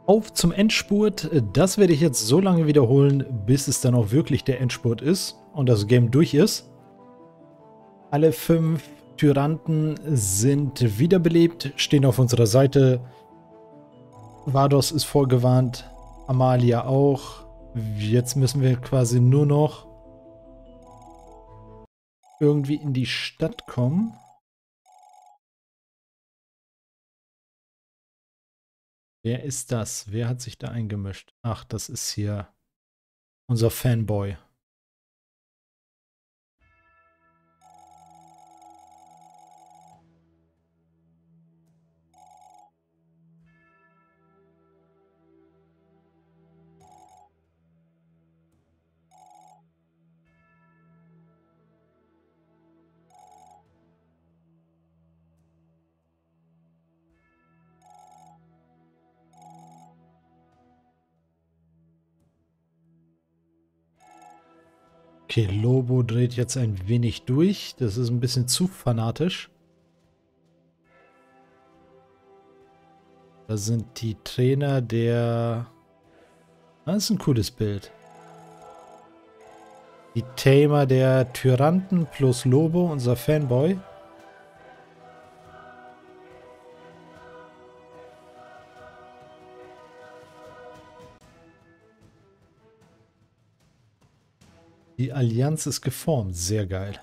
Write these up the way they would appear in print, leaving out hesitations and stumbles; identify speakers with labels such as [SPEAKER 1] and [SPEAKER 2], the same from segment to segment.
[SPEAKER 1] Auf zum Endspurt. Das werde ich jetzt so lange wiederholen, bis es dann auch wirklich der Endspurt ist und das Game durch ist. Alle 5 Tyranten sind wiederbelebt, stehen auf unserer Seite. Vados ist vorgewarnt, Amalia auch. Jetzt müssen wir quasi nur noch irgendwie in die Stadt kommen. Wer ist das? Wer hat sich da eingemischt? Ach, das ist hier unser Fanboy. Okay, Lobo dreht jetzt ein wenig durch. Das ist ein bisschen zu fanatisch. Da sind die Trainer der... Das ist ein cooles Bild. Die Tamer der Tyranten plus Lobo, unser Fanboy. Die Allianz ist geformt. Sehr geil.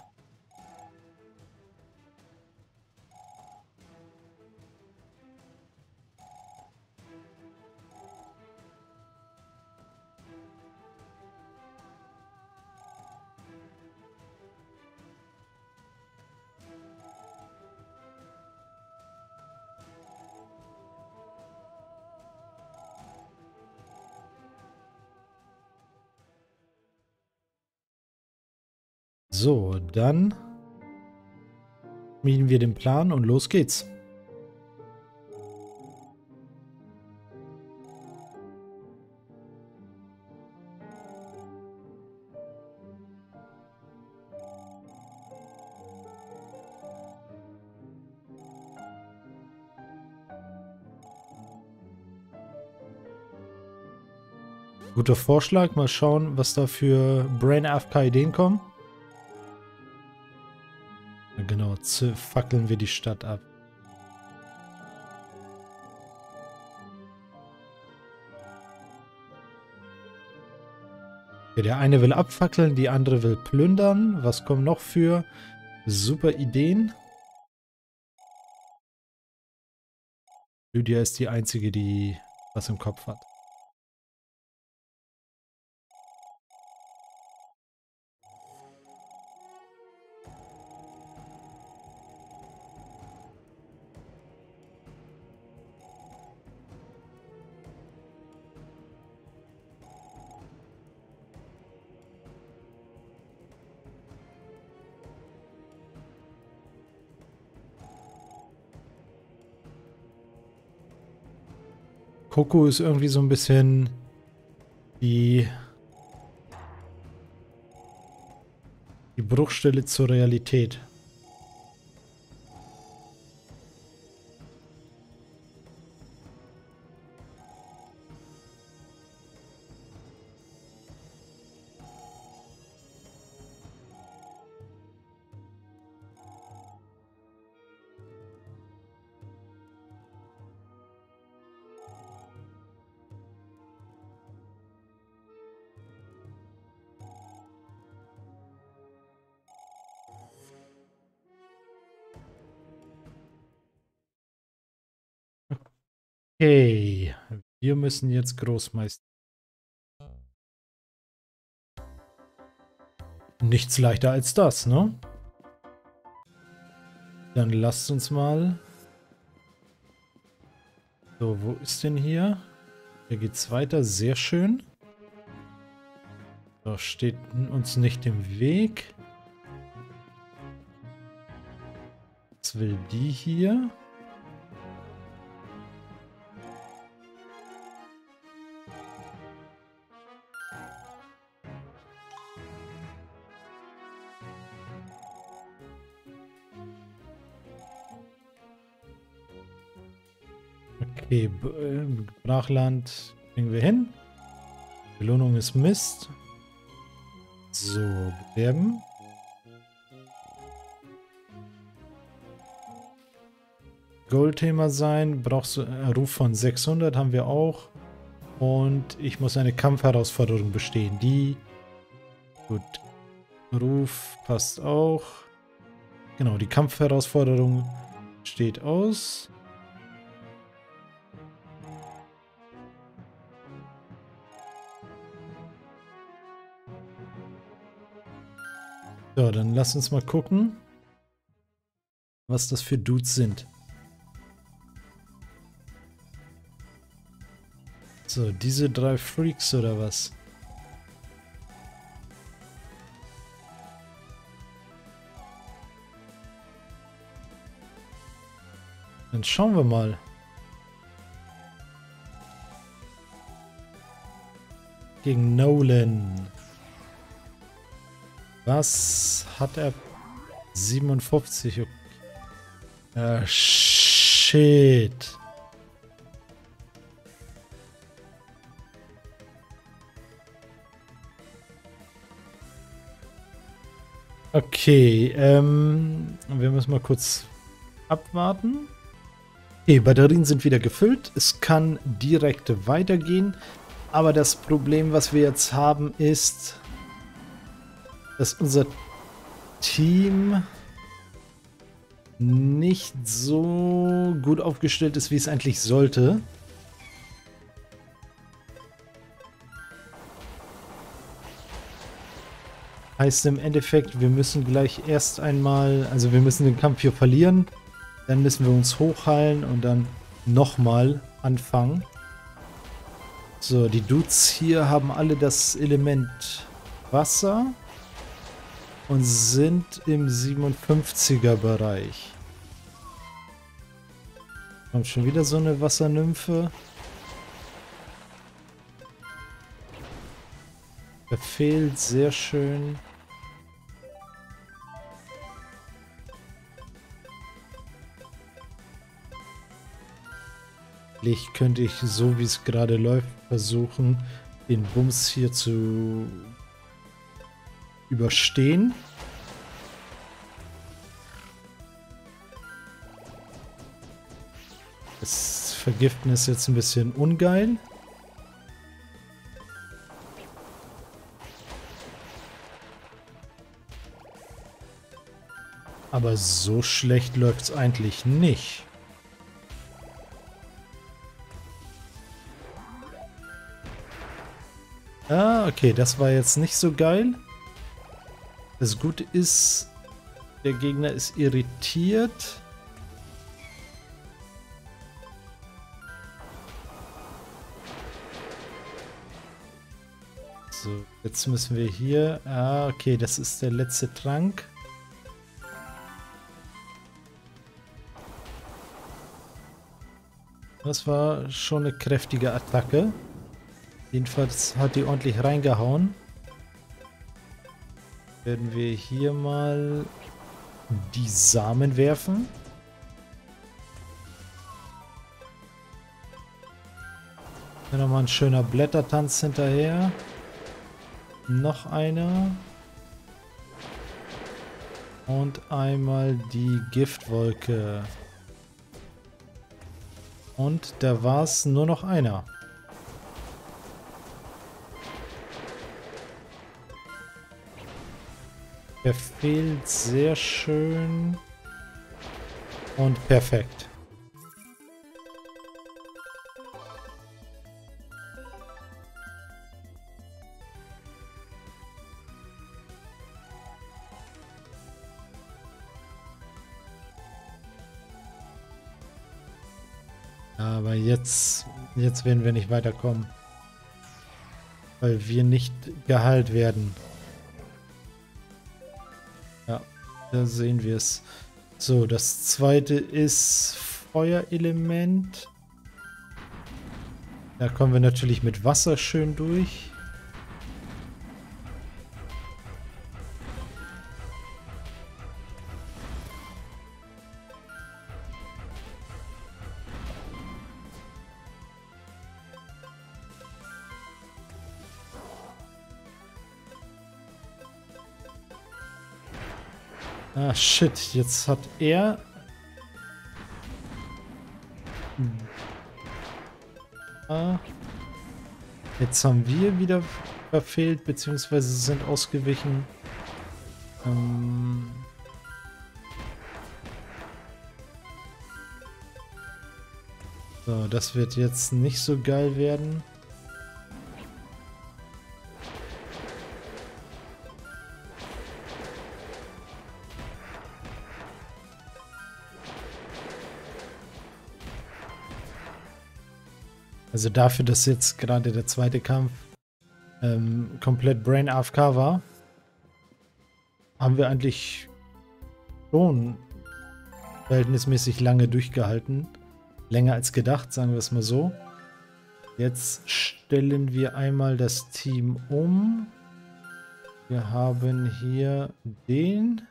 [SPEAKER 1] So, dann schmieden wir den Plan und los geht's. Guter Vorschlag. Mal schauen, was da für Brain AFK Ideen kommen. Ja, genau, fackeln wir die Stadt ab. Okay, der eine will abfackeln, die andere will plündern. Was kommen noch für super Ideen? Lydia ist die Einzige, die was im Kopf hat. Coco ist irgendwie so ein bisschen die Bruchstelle zur Realität. Okay, wir müssen jetzt Großmeister. Nichts leichter als das, ne? Dann lasst uns mal. So, wo ist denn hier? Hier geht's weiter, sehr schön. So, steht uns nicht im Weg. Was will die hier? Okay, Brachland kriegen wir hin. Belohnung ist Mist. So, bewerben. Goldthema sein. Brauchst du Ruf von 600, haben wir auch. Und ich muss eine Kampfherausforderung bestehen. Die. Gut. Ruf passt auch. Genau, die Kampfherausforderung steht aus. So, dann lass uns mal gucken, was das für Dudes sind. So, diese 3 Freaks oder was? Dann schauen wir mal. Gegen Nolan. Was hat er? 57. Okay. Shit. Okay, wir müssen mal kurz abwarten. Okay, Batterien sind wieder gefüllt. Es kann direkt weitergehen. Aber das Problem, was wir jetzt haben, ist, dass unser Team nicht so gut aufgestellt ist, wie es eigentlich sollte. Heißt im Endeffekt, wir müssen gleich erst einmal, also wir müssen den Kampf hier verlieren, dann müssen wir uns hochheilen und dann nochmal anfangen. So, die Dudes hier haben alle das Element Wasser und sind im 57er Bereich. Kommt schon wieder so eine Wassernymphe. Verfehlt, sehr schön. Vielleicht könnte ich, so wie es gerade läuft, versuchen, den Bums hier zu überstehen. Das Vergiften ist jetzt ein bisschen ungeil. Aber so schlecht läuft es eigentlich nicht. Ah, okay, das war jetzt nicht so geil. Das Gute ist, der Gegner ist irritiert. So, jetzt müssen wir hier... Ah, okay, das ist der letzte Trank. Das war schon eine kräftige Attacke. Jedenfalls hat die ordentlich reingehauen. Werden wir hier mal die Samen werfen. Hier nochmal ein schöner Blättertanz hinterher. Noch einer. Und einmal die Giftwolke. Und da war es nur noch einer. Verfehlt, sehr schön. Und perfekt. Aber jetzt werden wir nicht weiterkommen. Weil wir nicht geheilt werden. Ja, da sehen wir es. So, das zweite ist Feuerelement. Da kommen wir natürlich mit Wasser schön durch. Ah, shit. Jetzt hat er... Ah, jetzt haben wir wieder verfehlt, beziehungsweise sind ausgewichen. So, das wird jetzt nicht so geil werden. Also dafür, dass jetzt gerade der zweite Kampf komplett Brain AFK war, haben wir eigentlich schon verhältnismäßig lange durchgehalten. Länger als gedacht, sagen wir es mal so. Jetzt stellen wir einmal das Team um. Wir haben hier den.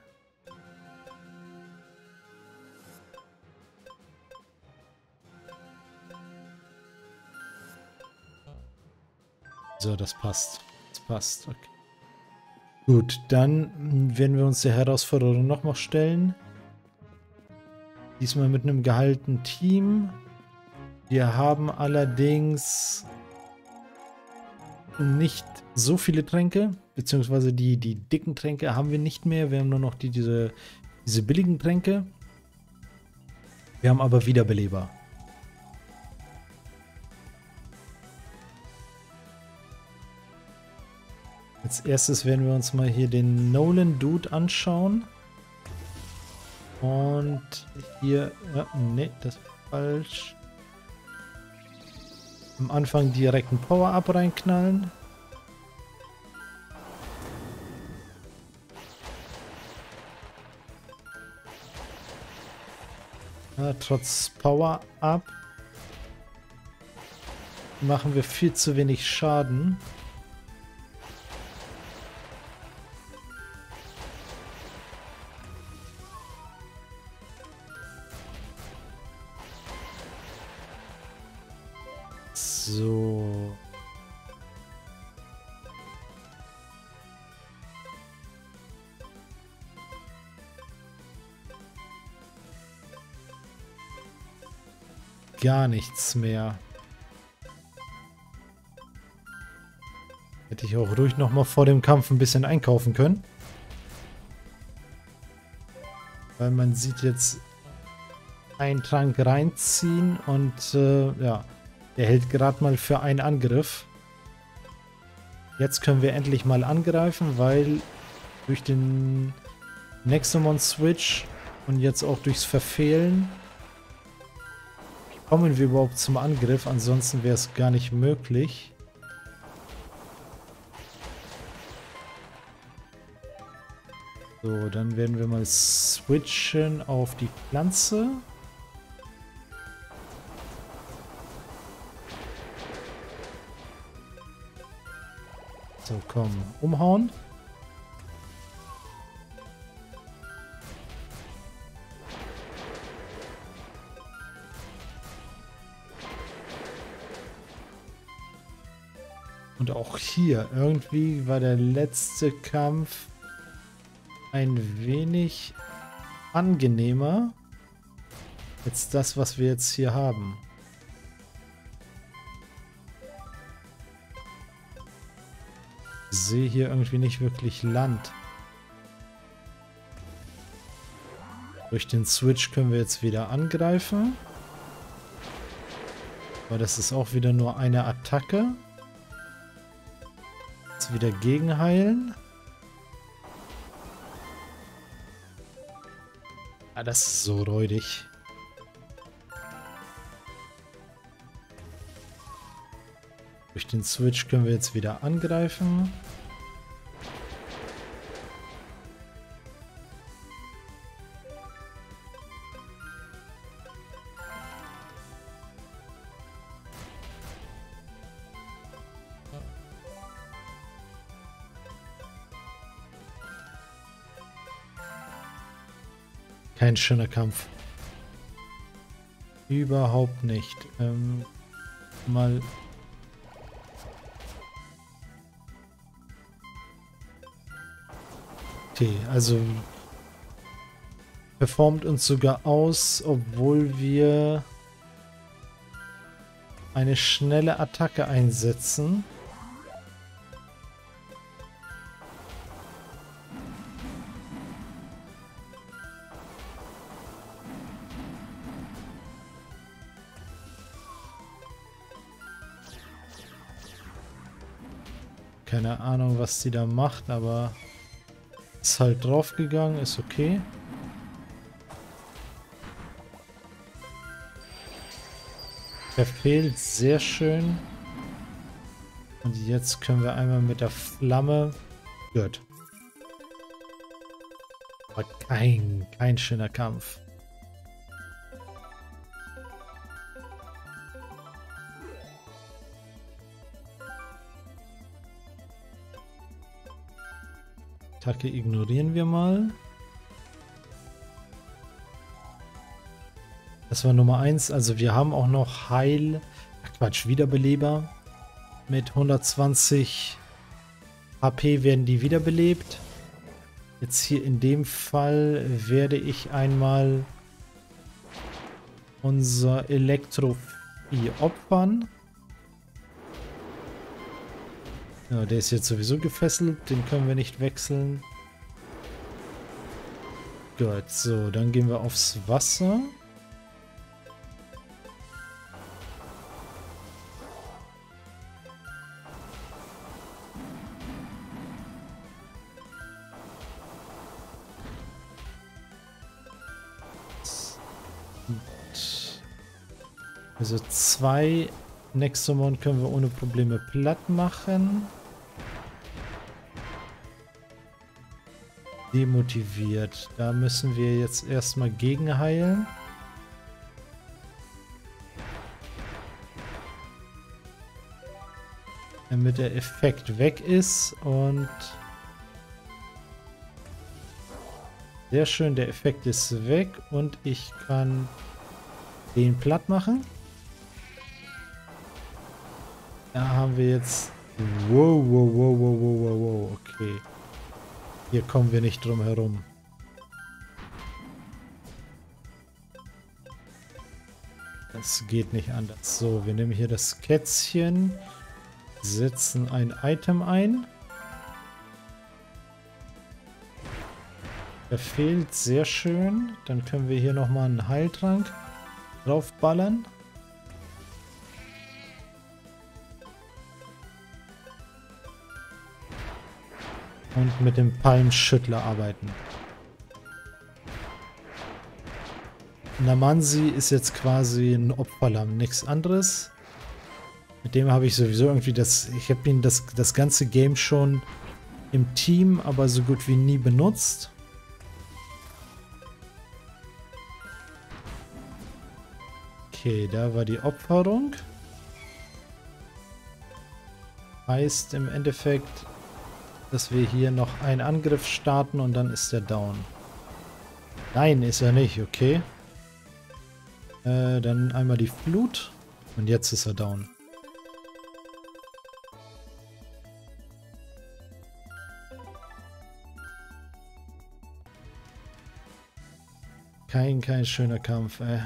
[SPEAKER 1] So, das passt. Das passt, okay. Gut, dann werden wir uns der Herausforderung nochmal stellen. Diesmal mit einem geheilten Team. Wir haben allerdings nicht so viele Tränke, beziehungsweise die dicken Tränke haben wir nicht mehr. Wir haben nur noch diese billigen Tränke. Wir haben aber Wiederbeleber. Als erstes werden wir uns mal hier den Nolan Dude anschauen. Und hier, ja, nee, das ist falsch. Am Anfang direkt ein Power-Up reinknallen. Ja, trotz Power-Up machen wir viel zu wenig Schaden. So. Gar nichts mehr. Hätte ich auch ruhig noch mal vor dem Kampf ein bisschen einkaufen können. Weil man sieht jetzt einen Trank reinziehen und ja, der hält gerade mal für einen Angriff. Jetzt können wir endlich mal angreifen, weil durch den Nexomon Switch und jetzt auch durchs Verfehlen kommen wir überhaupt zum Angriff. Ansonsten wäre es gar nicht möglich. So, dann werden wir mal switchen auf die Pflanze. So, komm, umhauen. Und auch hier, irgendwie war der letzte Kampf ein wenig angenehmer als das, was wir jetzt hier haben. Ich sehe hier irgendwie nicht wirklich Land. Durch den Switch können wir jetzt wieder angreifen. Aber das ist auch wieder nur eine Attacke. Jetzt wieder gegenheilen. Ah, das ist so räudig. Durch den Switch können wir jetzt wieder angreifen. Kein schöner Kampf. Überhaupt nicht. Mal... Okay, also performt uns sogar aus, obwohl wir eine schnelle Attacke einsetzen. Keine Ahnung, was sie da macht, aber ist halt draufgegangen, ist okay. Verfehlt, sehr schön. Und jetzt können wir einmal mit der Flamme. Gut. Aber kein schöner Kampf. Attacke ignorieren wir mal. Das war Nummer 1. Also wir haben auch noch Wiederbeleber. Mit 120 HP werden die wiederbelebt. Jetzt hier in dem Fall werde ich einmal unser Elektrovieh opfern. Ja, der ist jetzt sowieso gefesselt, den können wir nicht wechseln. Gut, so, dann gehen wir aufs Wasser. Also 2 Nexomon können wir ohne Probleme platt machen. Demotiviert. Da müssen wir jetzt erstmal gegenheilen. Damit der Effekt weg ist und sehr schön, der Effekt ist weg und ich kann den platt machen. Da haben wir jetzt... Wow, okay. Hier kommen wir nicht drum herum. Das geht nicht anders. So, wir nehmen hier das Kätzchen, setzen ein Item ein. Er fehlt, sehr schön. Dann können wir hier nochmal einen Heiltrank draufballern. Und mit dem Palmschüttler arbeiten. Namansi ist jetzt quasi ein Opferlamm, nichts anderes. Mit dem habe ich sowieso irgendwie ich habe ihn das ganze Game schon im Team, aber so gut wie nie benutzt. Okay, da war die Opferung. Heißt im Endeffekt, dass wir hier noch einen Angriff starten und dann ist er down. Nein, ist er nicht, okay. Dann einmal die Flut und jetzt ist er down. Kein schöner Kampf, ey.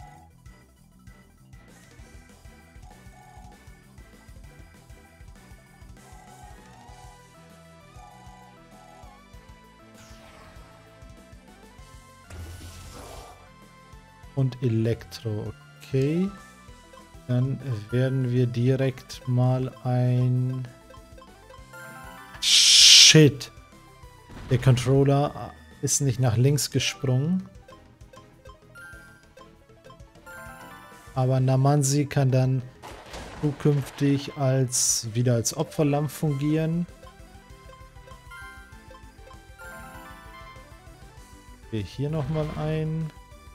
[SPEAKER 1] Und Elektro, okay. Dann werden wir direkt mal ein... Shit! Der Controller ist nicht nach links gesprungen. Aber Namansi kann dann zukünftig wieder als Opferlamm fungieren. Okay, hier nochmal ein.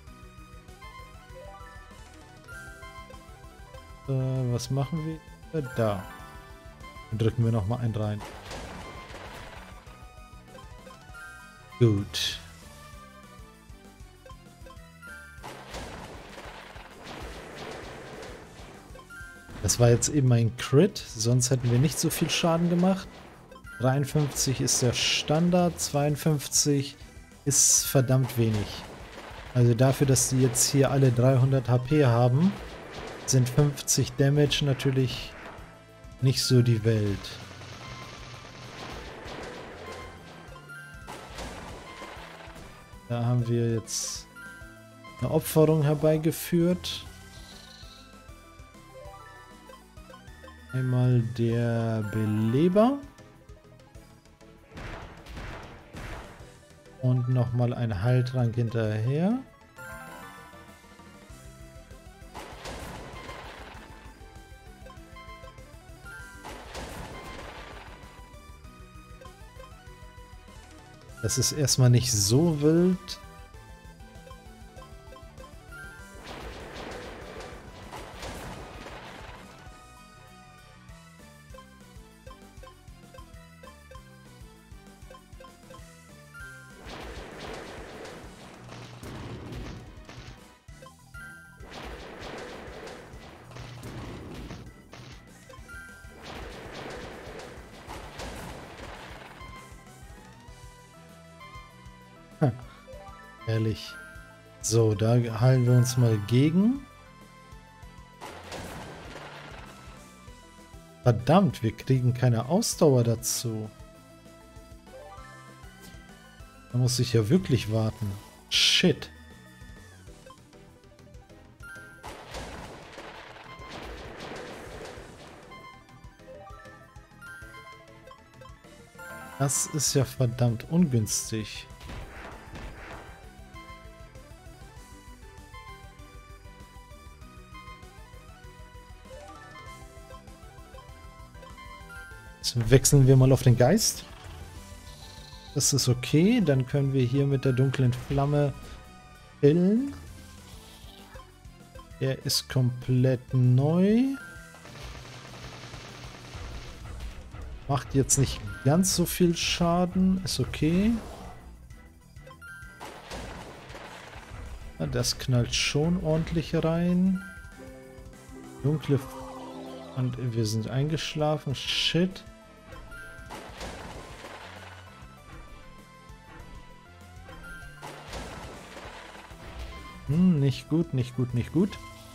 [SPEAKER 1] Was machen wir? Da. Dann drücken wir nochmal einen rein. Gut. Das war jetzt eben ein Crit, sonst hätten wir nicht so viel Schaden gemacht. 53 ist der Standard, 52 ist verdammt wenig. Also dafür, dass die jetzt hier alle 300 HP haben, sind 50 Damage natürlich nicht so die Welt. Da haben wir jetzt eine Opferung herbeigeführt. Einmal der Beleber. Und nochmal ein Heiltrank hinterher. Das ist erstmal nicht so wild. Ehrlich. So, da heilen wir uns mal gegen. Verdammt, wir kriegen keine Ausdauer dazu. Da muss ich ja wirklich warten. Shit. Das ist ja verdammt ungünstig. Jetzt wechseln wir mal auf den Geist. Das ist okay. Dann können wir hier mit der dunklen Flamme pillen. Er ist komplett neu. Macht jetzt nicht ganz so viel Schaden. Ist okay. Ja, das knallt schon ordentlich rein. Dunkle... Und wir sind eingeschlafen. Shit. Nicht gut, nicht gut, nicht gut.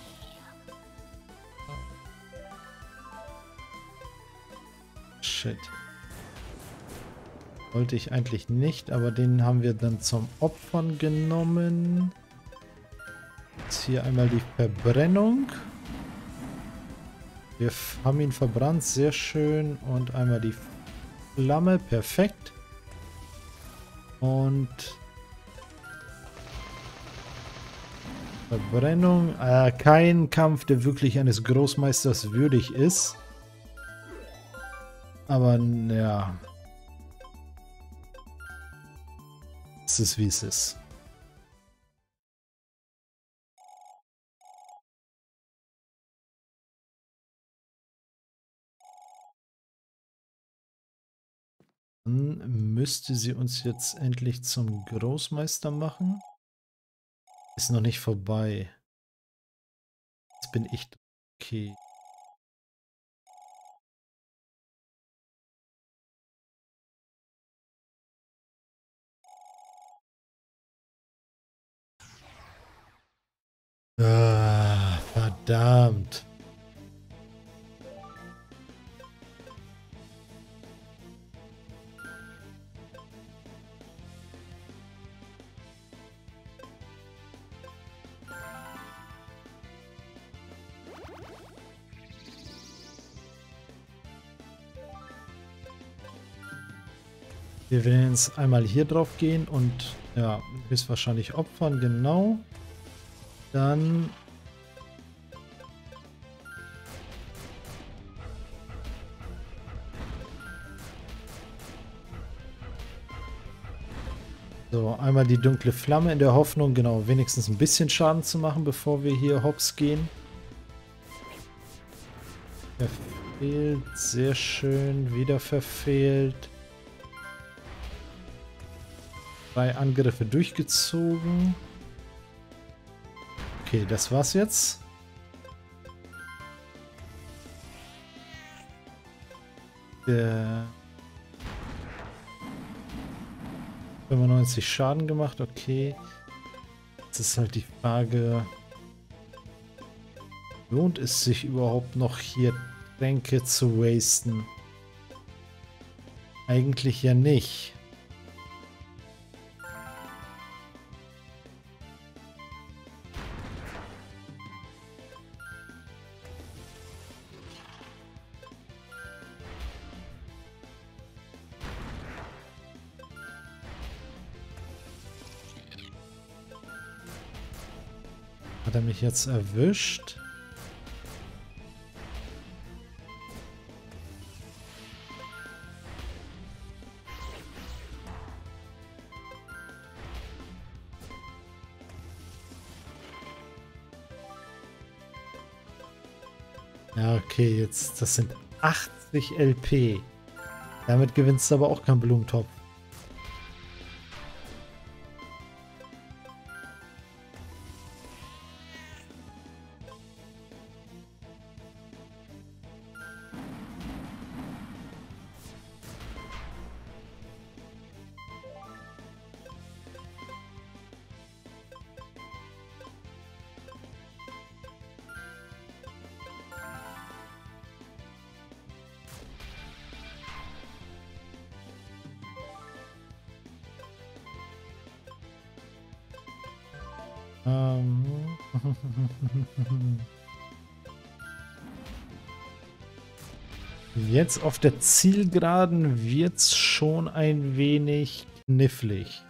[SPEAKER 1] Shit. Wollte ich eigentlich nicht, aber den haben wir dann zum Opfern genommen. Jetzt hier einmal die Verbrennung. Wir haben ihn verbrannt, sehr schön. Und einmal die Flamme, perfekt. Und Verbrennung. Kein Kampf, der wirklich eines Großmeisters würdig ist. Aber ja. Es ist wie es ist. Dann müsste sie uns jetzt endlich zum Großmeister machen. Ist noch nicht vorbei. Jetzt bin ich okay. Ah, verdammt. Wir werden jetzt einmal hier drauf gehen und ja, höchstwahrscheinlich opfern, genau. Dann so, einmal die dunkle Flamme in der Hoffnung, genau, wenigstens ein bisschen Schaden zu machen, bevor wir hier hops gehen. Verfehlt, sehr schön, wieder verfehlt. 3 Angriffe durchgezogen. Okay, das war's jetzt. Der 95 Schaden gemacht, okay. Jetzt ist halt die Frage, lohnt es sich überhaupt noch hier Tränke zu wasten? Eigentlich ja nicht. Hat er mich jetzt erwischt? Ja, okay, jetzt, das sind 80 LP. Damit gewinnst du aber auch keinen Blumentopf. Jetzt auf der Zielgeraden wird es schon ein wenig knifflig.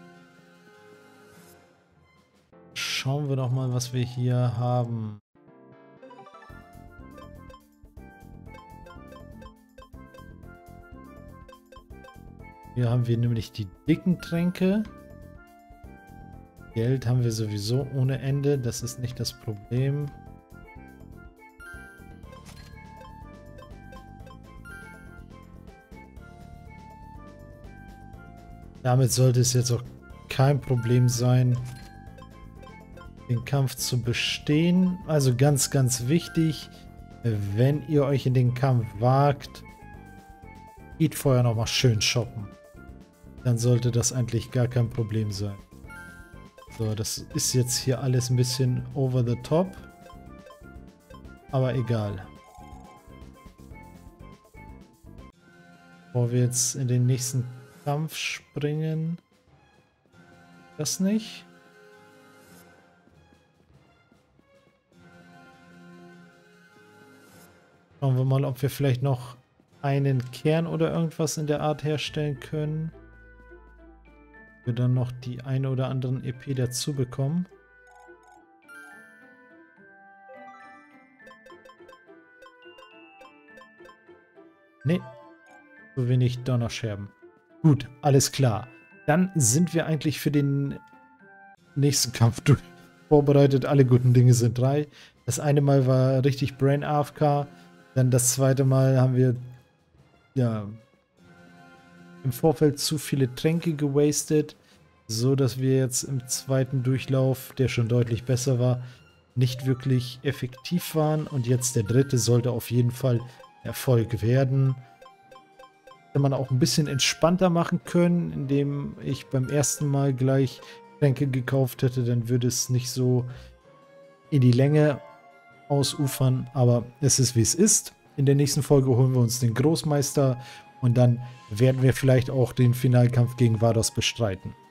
[SPEAKER 1] Schauen wir doch mal, was wir hier haben. Hier haben wir nämlich die dicken Tränke. Geld haben wir sowieso ohne Ende, das ist nicht das Problem. Damit sollte es jetzt auch kein Problem sein, den Kampf zu bestehen. Also ganz, ganz wichtig, wenn ihr euch in den Kampf wagt, geht vorher nochmal schön shoppen. Dann sollte das eigentlich gar kein Problem sein. So, das ist jetzt hier alles ein bisschen over the top. Aber egal. Bevor wir jetzt in den nächsten Kampf springen. Das nicht. Schauen wir mal, ob wir vielleicht noch einen Kern oder irgendwas in der Art herstellen können. Wir dann noch die eine oder anderen EP dazu bekommen. Ne, so wenig Donnerscherben. Gut, alles klar. Dann sind wir eigentlich für den nächsten Kampf vorbereitet. Alle guten Dinge sind 3. Das eine Mal war richtig Brain AFK. Dann das zweite Mal haben wir ja im Vorfeld zu viele Tränke gewastet, so dass wir jetzt im zweiten Durchlauf, der schon deutlich besser war, nicht wirklich effektiv waren. Und jetzt der dritte sollte auf jeden Fall Erfolg werden. Hätte man auch ein bisschen entspannter machen können, indem ich beim ersten Mal gleich Tränke gekauft hätte, dann würde es nicht so in die Länge ausufern, aber es ist wie es ist. In der nächsten Folge holen wir uns den Großmeister und dann werden wir vielleicht auch den Finalkampf gegen Vados bestreiten.